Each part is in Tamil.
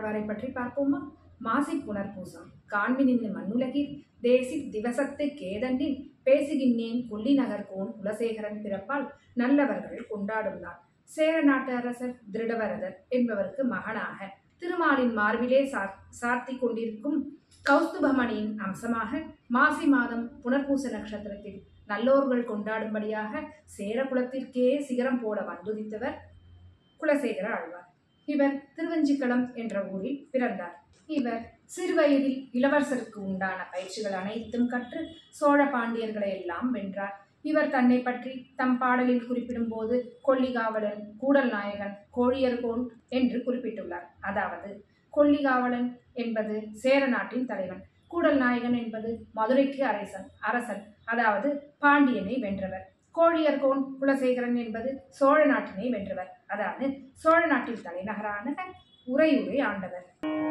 ஆழ்வாரை பற்றி பார்ப்போமா? மாசி புனர்பூசம் காண்மினின் மண்ணுலகில் தேசி திவசத்தை கேதண்டில் பேசுகின்றேன் கொல்லி நகர்கோன் குலசேகரன் பிறப்பால் நல்லவர்கள் கொண்டாடும் நாள். சேர நாட்டு அரசர் திருடவரதர் என்பவருக்கு மகனாக திருமாலின் மார்பிலே சார்த்தி கொண்டிருக்கும் கௌஸ்துபமணியின் அம்சமாக மாசி மாதம் புனர்பூச நட்சத்திரத்தில் நல்லோர்கள் கொண்டாடும்படியாக சேர குலத்திற்கே சிகரம் போல வந்துதித்தவர் குலசேகர ஆழ்வார். இவர் திருவஞ்சிக்களம் என்ற ஊரில் பிறந்தார். இவர் சிறுவயதில் இளவரசருக்கு உண்டான பயிற்சிகள் அனைத்தும் கற்று சோழ பாண்டியர்களை எல்லாம் வென்றார். இவர் தன்னை பற்றி தம் பாடலில் குறிப்பிடும் போது கொல்லிகாவலன், கூடல் நாயகன், கோழியர்கோன் என்று குறிப்பிட்டுள்ளார். அதாவது கொல்லிகாவலன் என்பது சேர நாட்டின் தலைவன், கூடல் நாயகன் என்பது மதுரைக்கு அரசன், அதாவது பாண்டியனை வென்றவர், கோழியர்கோன் குலசேகரன் என்பது சோழ நாட்டினை வென்றவர், அதாவது சோழ நாட்டின் தலைநகரான உறையூரை ஆண்டவர்.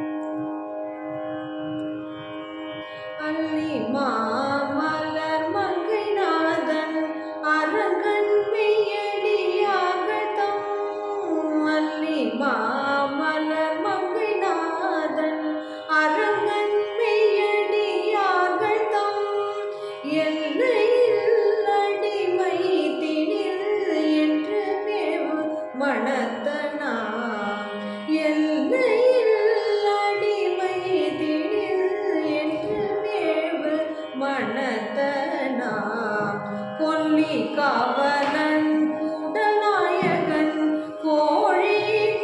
மாமலர் மங்கைநாதன் அரங்கன் மெய்யடியாகதம் அல்லி மாமலர் மங்கைநாதன் அரங்கன் மெய்யடியாகதம் எல்லையில் அடிமை திணில் என்று மேவு மணத்தனா எல்லையில் அடிமை திணில் என்று மேவு மணத்தனா கொல்லி காவலன் கூடநாயகன் கோழி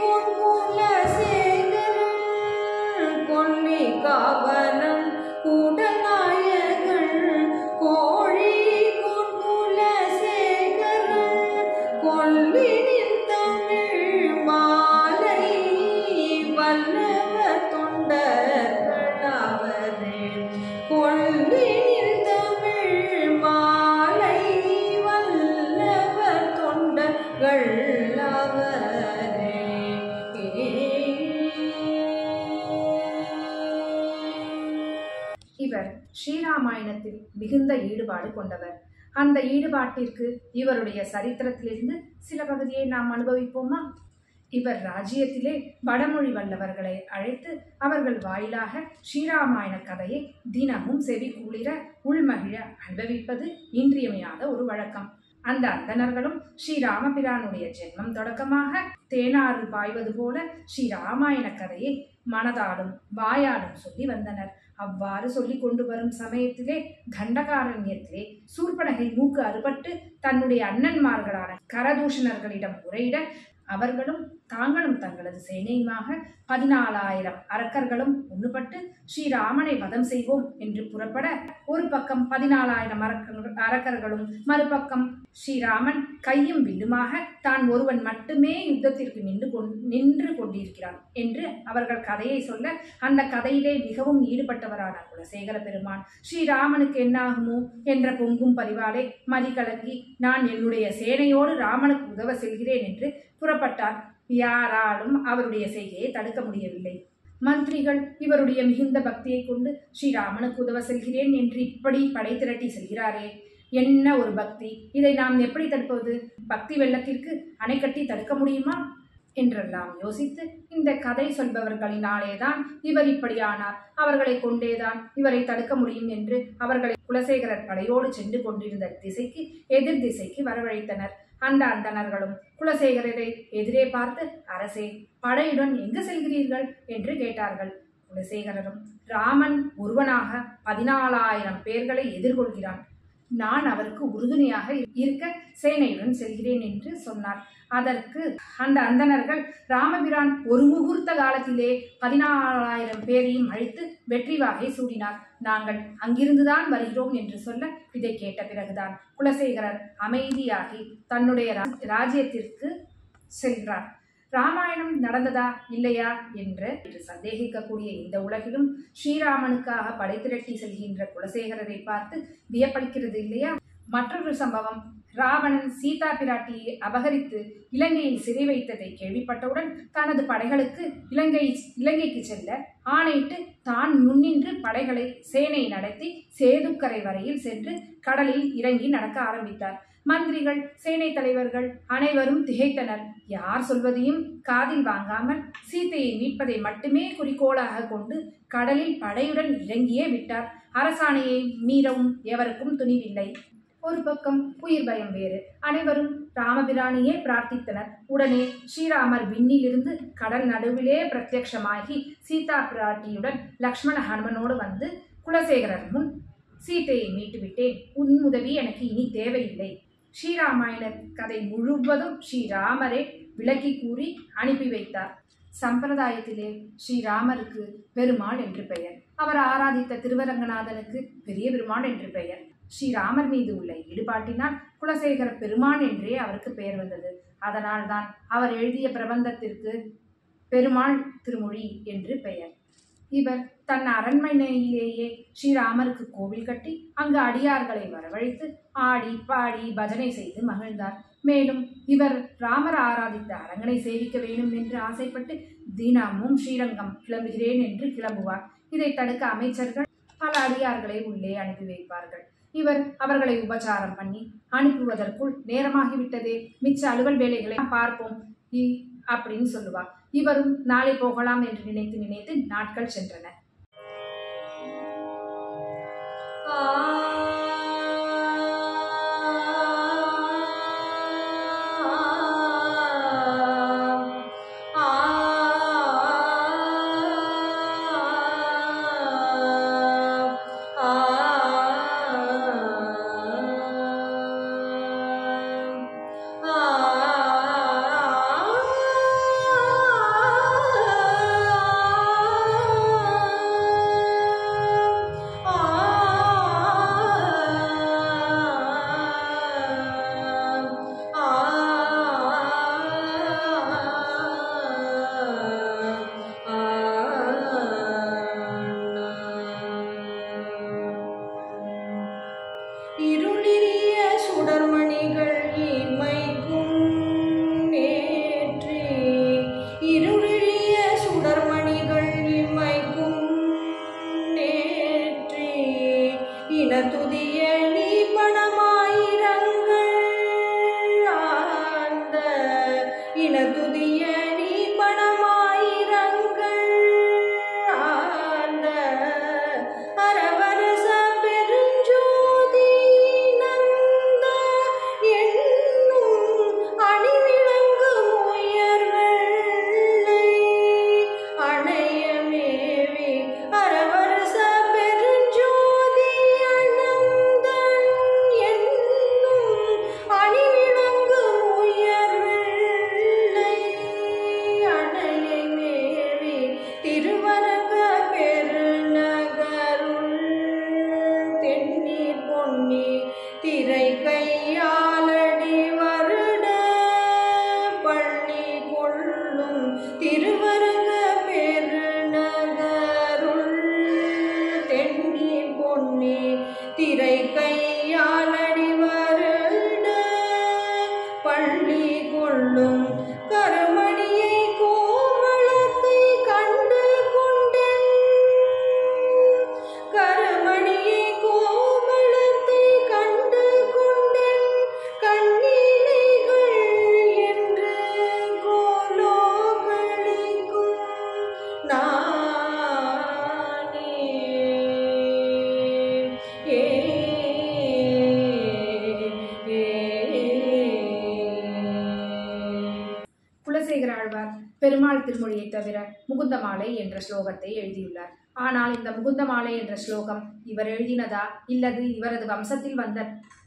குலசேகரன் கொல்லி காவலன் கூடநாயகன் கோழி குலசேகரன் கொல்லினின் தமிழ் மாலை வல்லவ தொண்டர்களாவரே கொல்லினின் தமிழ் மாலை வல்லவ தொண்டர்களாவரே. இவர் ஸ்ரீராமாயணத்தில் மிகுந்த ஈடுபாடு கொண்டவர். அந்த ஈடுபாட்டிற்கு இவருடைய சரித்திரத்திலிருந்து சில பகுதியை நாம் அனுபவிப்போமா? இவர் ராஜ்யத்திலே வடமொழி வல்லவர்களை அழைத்து அவர்கள் வாயிலாக ஸ்ரீராமாயண கதையை தினமும் செவி குளிர உள்மகிழ அனுபவிப்பது இன்றியமையாத ஒரு வழக்கம். அந்த அந்தணர்களும் ஸ்ரீராமபிரானுடைய ஜென்மம் தொடக்கமாக தேனாறு பாய்வது போல ஸ்ரீராமாயண கதையை மனதாலும் வாயாலும் சொல்லி வந்தனர். அவ்வாறு சொல்லி கொண்டு வரும் சமயத்திலே தண்டகாரண்யத்திலே சூர்பனகை மூக்கு அறுபட்டு தன்னுடைய அண்ணன்மார்களான கரதூஷணர்களிடம் முறையிட அவர்களும் தாங்களும் தங்களது சேனையுமாக 14,000 அரக்கர்களும் ஒன்றுபட்டு ஸ்ரீராமனை வதம் செய்வோம் என்று புறப்பட ஒரு பக்கம் 14,000 அரக்கர்களும் மறுபக்கம் ஸ்ரீராமன் கையும் வில்லுமாக தான் ஒருவன் மட்டுமே யுத்தத்திற்கு நின்று கொண்டிருக்கிறான் என்று அவர்கள் கதையை சொல்ல அந்த கதையிலே மிகவும் ஈடுபட்டவரான குலசேகர பெருமான் ஸ்ரீராமனுக்கு என்னாகுமோ என்ற பொங்கும் பரிவாலே மதிகலங்கி நான் என்னுடைய சேனையோடு ராமனுக்கு உதவ செல்கிறேன் என்று புறப்பட்டார். யாராலும் அவருடைய செய்கையை தடுக்க முடியவில்லை. மந்திரிகள் இவருடைய மிகுந்த பக்தியை கொண்டு ஸ்ரீராமனுக்கு உதவ செல்கிறேன் என்று இப்படி படை திரட்டி செல்கிறாரே, என்ன ஒரு பக்தி, இதை நாம் எப்படி தடுப்பது? பக்தி வெள்ளத்திற்கு அணை கட்டி தடுக்க முடியுமா என்றெல்லாம் யோசித்து இந்த கதை சொல்பவர்களினாலேதான் இவர் இப்படியானார், அவர்களை கொண்டேதான் இவரை தடுக்க முடியும் என்று அவர்களை குலசேகரர் படையோடு சென்று கொண்டிருந்த திசைக்கு எதிர் திசைக்கு வரவழைத்தனர். அந்த அந்தணர்களும் குலசேகரரை எதிரே பார்த்து, அரசே, படையுடன் எங்கு செல்கிறீர்கள் என்று கேட்டார்கள். குலசேகரரும், ராமன் ஒருவனாக 14,000 பேர்களை எதிர்கொள்கிறான், நான் அவருக்கு உறுதுணையாக இருக்க சேனையுடன் செல்கிறேன் என்று சொன்னார். அதற்கு அந்த அந்தணர்கள், ராமபிரான் ஒரு முகூர்த்த காலத்திலே 14,000 பேரையும் அழித்து வெற்றி வாகை சூடினார், நாங்கள் அங்கிருந்துதான் வருகிறோம் என்று சொல்ல இதை கேட்ட பிறகுதான் குலசேகரர் அமைதியாகி தன்னுடைய ராஜ்யத்திற்கு சென்றார். ராமாயணம் நடந்ததா இல்லையா என்று சந்தேகிக்கக்கூடிய இந்த உலகிலும் ஸ்ரீராமனுக்காக படை திரட்டி செல்கின்ற குலசேகரரை பார்த்து வியப்பளிக்கிறது இல்லையா? மற்றொரு சம்பவம், ராவணன் சீதா பிராட்டியை அபகரித்து இலங்கையில் சிறை வைத்ததை கேள்விப்பட்டவுடன் தனது படைகளுக்கு இலங்கைக்கு செல்ல ஆணையிட்டு தான் முன்னின்று படைகளை சேனை நடத்தி சேதுக்கரை வரையில் சென்று கடலில் இறங்கி நடக்க ஆரம்பித்தார். மந்திரிகள், சேனை தலைவர்கள் அனைவரும் திகைத்தனர். யார் சொல்வதையும் காதில் வாங்காமல் சீதையை மீட்பதை மட்டுமே குறிக்கோளாக கொண்டு கடலில் படையுடன் இறங்கியே விட்டார். அரசாணையை மீறவும் எவருக்கும் துணிவில்லை. ஒரு பக்கம் உயிர் பயம் வேறு. அனைவரும் ராமபிரானியே பிரார்த்தித்தனர். உடனே ஸ்ரீராமர் விண்ணிலிருந்து கடல் நடுவிலே பிரத்யட்சமாகி சீதா பிராட்டியுடன் லக்ஷ்மண ஹனுமனோடு வந்து, குலசேகரர் முன் சீதையை மீட்டுவிட்டேன். உன் உதவி எனக்கு இனி தேவையில்லை. ஸ்ரீராமாயண கதை முழுவதும் ஸ்ரீராமரே விளக்கி கூறி அனுப்பி வைத்தார். சம்பிரதாயத்திலே ஸ்ரீராமருக்கு பெருமாள் என்று பெயர். அவர் ஆராதித்த திருவரங்கநாதனுக்கு பெரிய பெருமாள் என்று பெயர். ஸ்ரீராமர் மீது உள்ள ஈடுபாட்டினால் குலசேகர பெருமான் என்றே அவருக்கு பெயர் வந்தது. அதனால்தான் அவர் எழுதிய பிரபந்தத்திற்கு பெருமாள் திருமொழி என்று பெயர். இவர் தன் அரண்மனையிலேயே ஸ்ரீராமருக்கு கோவில் கட்டி அங்கு அடியார்களை வரவழைத்து ஆடி பாடி பஜனை செய்து மகிழ்ந்தார். மேலும் இவர் ராமர் ஆராதித்த அரங்கனை சேவிக்க வேண்டும் என்று ஆசைப்பட்டு தினமும் ஸ்ரீரங்கம் கிளம்புகிறேன் என்று கிளம்புவார். இதை தடுக்க அமைச்சர்கள் பல அடியார்களை உள்ளே அனுப்பி வைப்பார்கள். இவர் அவர்களை உபச்சாரம் பண்ணி அனுப்புவதற்குள் நேரமாகிவிட்டதே, மிச்ச அலுவல் வேலைகளை பார்ப்போம் அப்படின்னு சொல்லுவார். இவரும் நாளை போகலாம் என்று நினைத்து நினைத்து நாட்கள் சென்றன. குலசேகர ஆழ்வார் பெருமாள் திருமொழியை தவிர முகுந்தமாலை என்ற ஸ்லோகத்தை எழுதியுள்ளார். ஆனால் இந்த முகுந்தமாலை என்ற ஸ்லோகம் இவர் எழுதினதா இல்லது இவரது வம்சத்தில் வந்த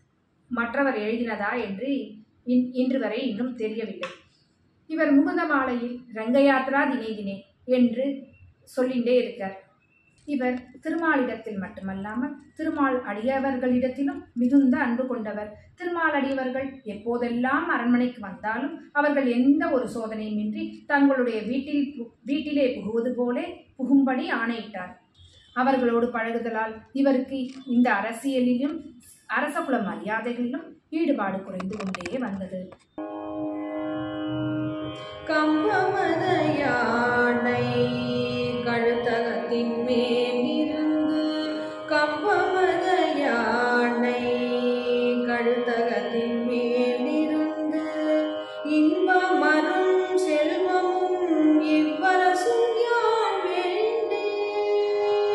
மற்றவர் எழுதினதா என்று இன்று வரை இன்னும் தெரியவில்லை. இவர் முகுந்தமாலையில் ரங்கயாத்ரா தினே தினே என்று சொல்லிண்டே இருக்கார். இவர் திருமாலிடத்தில் மட்டுமல்லாமல் திருமால் அடியவர்களிடத்திலும் மிகுந்த அன்பு கொண்டவர். திருமால் அடியவர்கள் எப்போதெல்லாம் அரண்மனைக்கு வந்தாலும் அவர்கள் எந்த ஒரு சோதனையுமின்றி தங்களுடைய வீட்டிலே புகுவது போலே புகும்படி ஆணையிட்டார். அவர்களோடு பழகுதலால் இவருக்கு இந்த அரசியலிலும் அரசகுல மரியாதைகளிலும் ஈடுபாடு குறைந்து கொண்டே வந்தது. கம்பமத யானை கழுத்தகத்தின் மேலிருந்து, கம்பமத யானை கழுத்தகத்தின் இன்பமரும் செல்வமும் இவ்வரசும் யான் வேண்டேன்.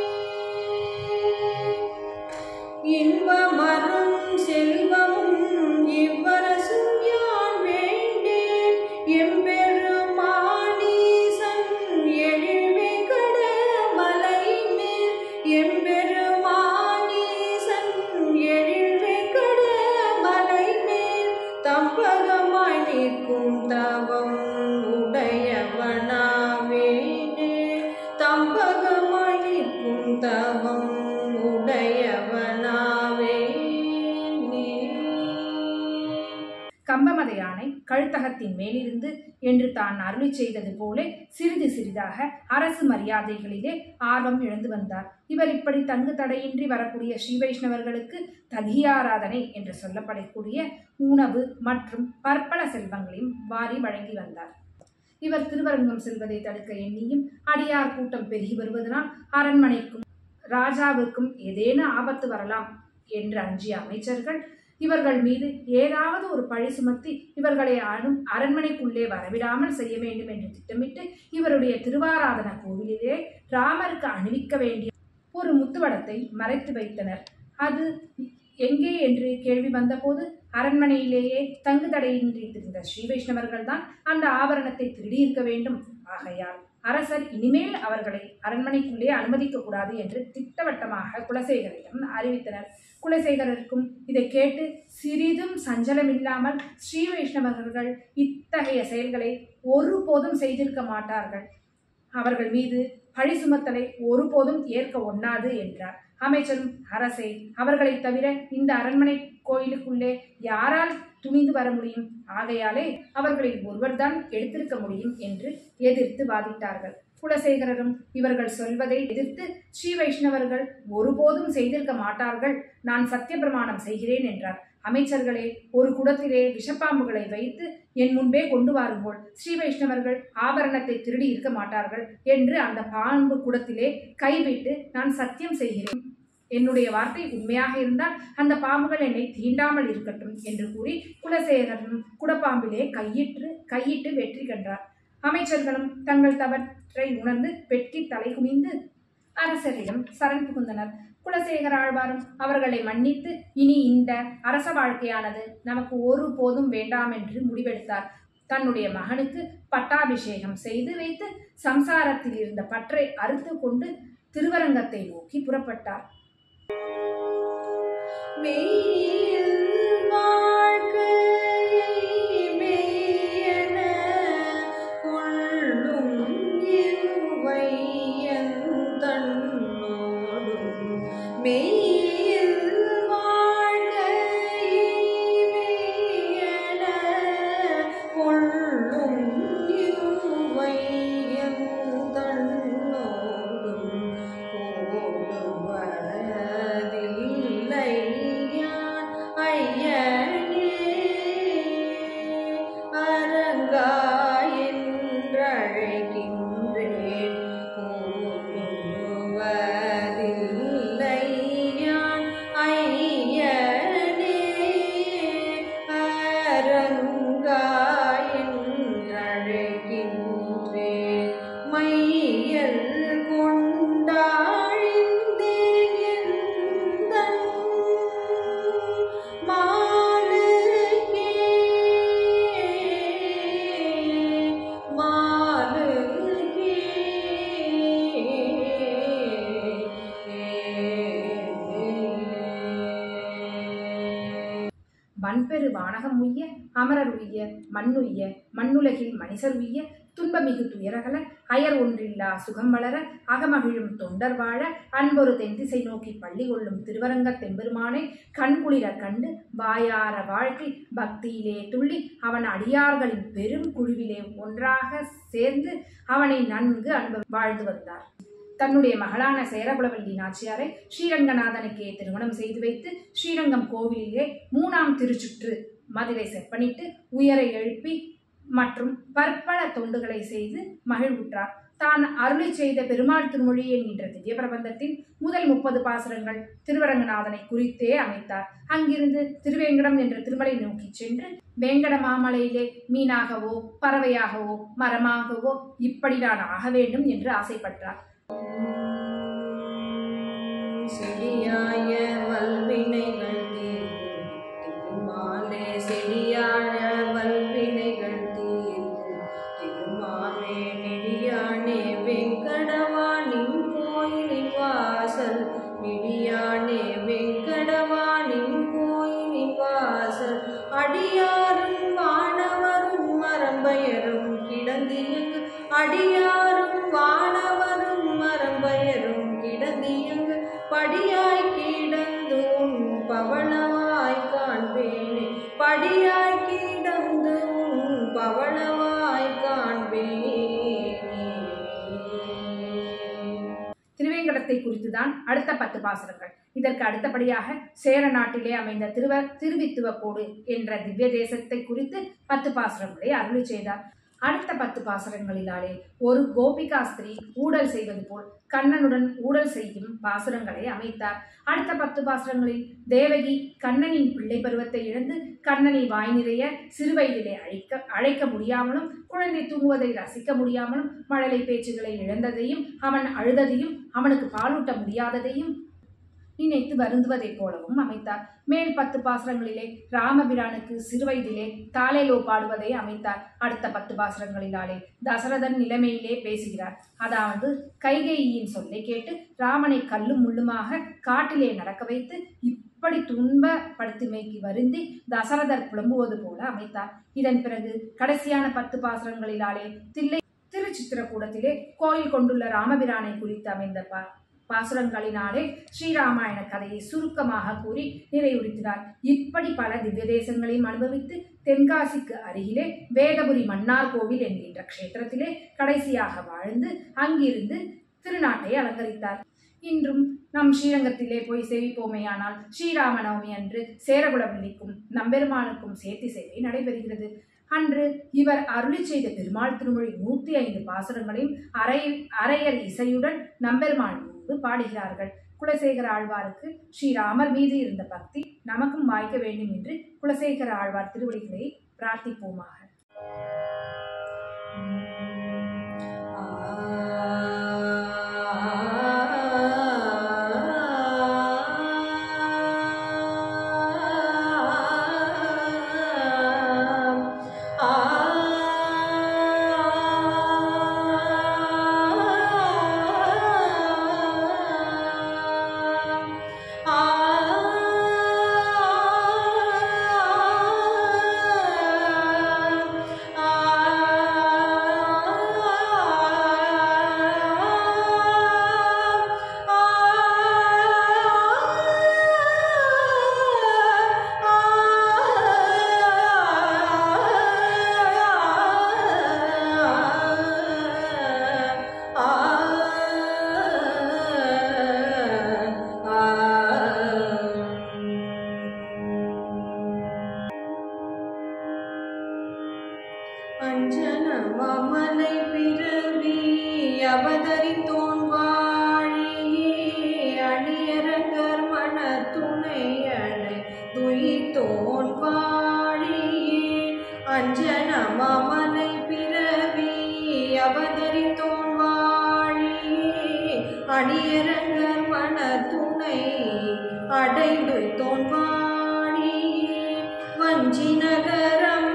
இன்பமரும் செல்வமும் இவ்வரசும் யான் வேண்டேன். எம்பெருமானீசன் எழில்வேங்கட மலை மேல் எம்பெருமானீசன் எழில்வேங்கட மலை மேல் தம்பகமாய் நிற்கும் தவம் உடையவனாவேனே. தம்பகமாய் நிற்கும் தவம் உடையவனாவேனே. கம்பமத யானை கழுத்தகத்தின் மேலிருந்து என்று தான் அருளி செய்தது போல சிறிது சிறிதாக அரசு மரியாதைகளிலே ஆர்வம் இழந்து வந்தார். இவர் இப்படி தங்கு தடையின்றி வரக்கூடிய ஸ்ரீ வைஷ்ணவர்களுக்கு ததியாராதனை என்று சொல்லப்படக்கூடிய உணவு மற்றும் பற்பல செல்வங்களையும் வாரி வழங்கி வந்தார். இவர் திருவரங்கம் செல்வதை தடுக்க எண்ணியும் அடியார் கூட்டம் பெருகி வருவதனால் அரண்மனைக்கும் ராஜாவுக்கும் ஏதேனும் ஆபத்து வரலாம் என்று அஞ்சிய அமைச்சர்கள் இவர்கள் மீது ஏதாவது ஒரு பழி சுமத்தி இவர்களை அரண்மனைக்குள்ளே வரவிடாமல் செய்ய வேண்டும் என்று திட்டமிட்டு இவருடைய திருவாராதன கோவிலிலே ராமருக்கு அணிவிக்க வேண்டிய ஒரு முத்துவடத்தை மறைத்து வைத்தனர். அது எங்கே என்று கேள்வி வந்தபோது அரண்மனையிலேயே தங்கு தடையின்றி இருந்த ஸ்ரீ வைஷ்ணவர்கள் தான் அந்த ஆபரணத்தை திருடியிருக்க வேண்டும். ஆகையால் அரசர் இனிமேல் அவர்களை அரண்மனைக்குள்ளே அனுமதிக்க கூடாது என்று திட்டவட்டமாக குலசேகரிடம் அறிவித்தனர். குலசேகரருக்கும் இதை கேட்டு சிறிதும் சஞ்சலமில்லாமல் ஸ்ரீ வைஷ்ணவர்கள் இத்தகைய செயல்களை ஒருபோதும் செய்திருக்க மாட்டார்கள், அவர்கள் மீது பழி சுமத்தலை ஒருபோதும் ஏற்க ஒண்ணாது என்றார். அமைச்சரும் அரசே, அவர்களை தவிர இந்த அரண்மனை கோயிலுக்குள்ளே யாரால் துணிந்து வர முடியும்? ஆகையாலே அவர்களில் ஒருவர்தான் எடுத்திருக்க முடியும் என்று எதிர்த்து வாதிட்டார்கள். குலசேகரரும் இவர்கள் சொல்வதை எதிர்த்து ஸ்ரீ வைஷ்ணவர்கள் ஒருபோதும் செய்திருக்க மாட்டார்கள், நான் சத்திய பிரமாணம் செய்கிறேன் என்றார். அமைச்சர்களே, ஒரு குடத்திலே விஷப்பாம்புகளை வைத்து என் முன்பே கொண்டு வாருங்கள், ஸ்ரீ வைஷ்ணவர்கள் ஆபரணத்தை திருடி இருக்க மாட்டார்கள் என்று அந்த பாம்பு குடத்திலே கைவிட்டு நான் சத்தியம் செய்கிறேன். என்னுடைய வார்த்தை உண்மையாக இருந்தால் அந்த பாம்புகள் என்னை தீண்டாமல் இருக்கட்டும் என்று கூறி குலசேகரனும் குடப்பாம்பிலே கையிட்டு வெற்றி கண்டார். அமைச்சர்களும் தங்கள் தவற்றை உணர்ந்து வெட்கி தலை குனிந்து அரசரிடம் சரண் புகுந்தனர். குலசேகர ஆழ்வாரும் அவர்களை மன்னித்து இனி இந்த அரச வாழ்க்கையானது நமக்கு ஒருபோதும் வேண்டாம் என்று முடிவெடுத்தார். தன்னுடைய மகனுக்கு பட்டாபிஷேகம் செய்து வைத்து சம்சாரத்தில் இருந்த பற்றை அறுத்து கொண்டு திருவரங்கத்தை நோக்கி புறப்பட்டார். வன்பெரு வானகம் உய்ய அமரர் உய்ய மண்ணுய்ய மண்ணுலகில் மனிதர் உய்ய துன்பமிகு துயரகல அயர் ஒன்றில்லா சுகம் வளர அகமகிழும் தொண்டர் வாழ அன்பொரு தென்திசை நோக்கி பள்ளி கொள்ளும் திருவரங்க தெம்பெருமானை கண்குளிர கண்டு வாயார வாழ்க்கை பக்தியிலே துள்ளி அவன் அடியார்களின் பெரும் குழுவிலே ஒன்றாக சேர்ந்து அவனை நன்கு வாழ்ந்து வந்தார். தன்னுடைய மகளான சேரகுலவல்லி நாச்சியாரை ஸ்ரீரங்கநாதனுக்கே திருமணம் செய்து வைத்து ஸ்ரீரங்கம் கோவிலிலே 3ஆம் திருச்சுற்று மதிலை செப்பனிட்டு உயரை எழுப்பி மற்றும் பற்பல தொண்டுகளை செய்து மகிழ்வுற்றார். தான் அருளை செய்த பெருமாள் திருமொழி என்கின்ற திவ்ய பிரபந்தத்தின் முதல் 30 பாசுரங்கள் திருவரங்கநாதனை குறித்தே அமைத்தார். அங்கிருந்து திருவேங்கடம் என்ற திருமலை நோக்கி சென்று வேங்கட மாமலையிலே மீனாகவோ பறவையாகவோ மரமாகவோ இப்படி நான் ஆக வேண்டும் என்று ஆசைப்பட்டார். செடியாய வல்வினைகள் தீர்க்கும் திருமாலே, செடியாய வல்வினைகள் தீர்க்கும் திருமாலே, நெடியானே வெங்கடவானின் கோயிலின் வாசல், நெடியானே வெங்கடவானின் கோயிலின் வாசல், அடியாரும் வானவரும் மரம்பயரும் கிடந்தியங்கு, அடியாரும் வானவரும் மரம்பயரும் கிடந்தியங்கு, படியாய் கிடந்து உன் பவளவாய் காண்பேனே, படியாய் கிடந்து உன் பவளவாய் காண்பேனே. திருவேங்கடத்தை குறித்துதான் அடுத்த 10 பாசுரங்கள். இதற்கு அடுத்தபடியாக சேர நாட்டிலே அமைந்த திருவித்துவக்கோடு என்ற திவ்ய தேசத்தை குறித்து 10 பாசுரங்களை அருளி செய்தார். அடுத்த 10 பாசுரங்களினாலே ஒரு கோபிகா ஸ்திரீ ஊடல் செய்வது போல் கண்ணனுடன் ஊடல் செய்யும் பாசுரங்களை அமைத்தார். அடுத்த 10 பாசுரங்களில் தேவகி கண்ணனின் பிள்ளை பருவத்தை இழந்து கண்ணனை வாய் நிறைய சிறுவயதிலே அழைக்க முடியாமலும், குழந்தை தூங்குவதை ரசிக்க முடியாமலும், மழலை பேச்சுகளை இழந்ததையும், அவன் அழுததையும், அவனுக்கு பாலூட்ட முடியாததையும் நினைத்து வருந்துவதைப் போலவும் அமைத்தார். மேல் 10 பாசுரங்களிலே ராமபிரானுக்கு சிறுவயதிலே தாலேலோ பாடுவதை அமைத்தார். அடுத்த 10 பாசுரங்களினாலே தசரதன் நிலைமையிலே பேசுகிறார். அதாவது கைகேயியின் சொல்லை கேட்டு ராமனை கல்லும் முள்ளுமாக காட்டிலே நடக்க வைத்து இப்படி துன்பப்படுத்துமைக்கு வருந்தி தசரதர் புலம்புவது போல அமைத்தார். இதன் பிறகு கடைசியான 10 பாசுரங்களினாலே திருச்சித்திரக்கூடத்திலே கோயில் கொண்டுள்ள ராமபிரானை குறித்து அமைந்த பாசுரங்களினாலே ஸ்ரீராமாயண கதையை சுருக்கமாக கூறி நிறைவுறுத்தினார். இப்படி பல திவ்ய தேசங்களையும் அனுபவித்து தென்காசிக்கு அருகிலே வேதபுரி மன்னார் கோவில் என்கின்ற க்ஷேத்திரத்திலே கடைசியாக வாழ்ந்து அங்கிருந்து திருநாட்டை அலங்கரித்தார். இன்றும் நம் ஸ்ரீரங்கத்திலே போய் சேவிப்போமேயானால் ஸ்ரீராமநவமி அன்று சேரகுலவல்லிக்கும் நம்பெருமானுக்கும் சேர்த்தி சேவை நடைபெறுகிறது. அன்று இவர் அருளி செய்த பெருமாள் திருமொழி 105 பாசுரங்களையும் அரையர் இசையுடன் நம்பெருமான் பாடுகிறார்கள். குலசேகர ஆழ்வாருக்கு ஸ்ரீராமர் மீது இருந்த பக்தி நமக்கும் வாய்க்க வேண்டும் என்று குலசேகர ஆழ்வார் திருவடிகளை பிரார்த்திப்போமாக. அஞ்சன மாமலை பிறவி அவதரித்தோன் வாழியே, அணியரங்கர் மன துணையடை துயித்தோன் வாழியே. அஞ்சன மாமலை பிறவி அவதரித்தோன் வாழியே, அணியரங்கர் மன துணை அடைந்துய்த்தோன் வாழியே. வஞ்சி நகரம்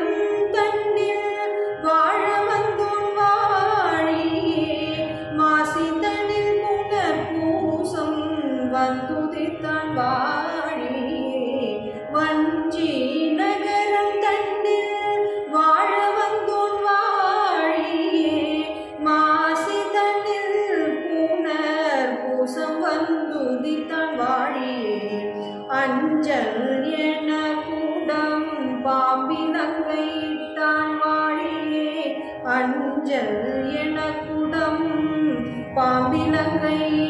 வாழ வந்தோன் வாழியே, மாசிதனில் புனர் பூசம் வந்துதித்தான் வாழியே. வஞ்சி நகரம் தண்டில் வாழ வந்தோன் வாழியே, மாசிதனில் புனர் பூசம் வந்துதித்தான் வாழியே. அஞ்சல் என கூடம் பாம்பிலங்கை இட்டான் வாழியே, அஞ்சல் என குடம் பாம்பிலங்கை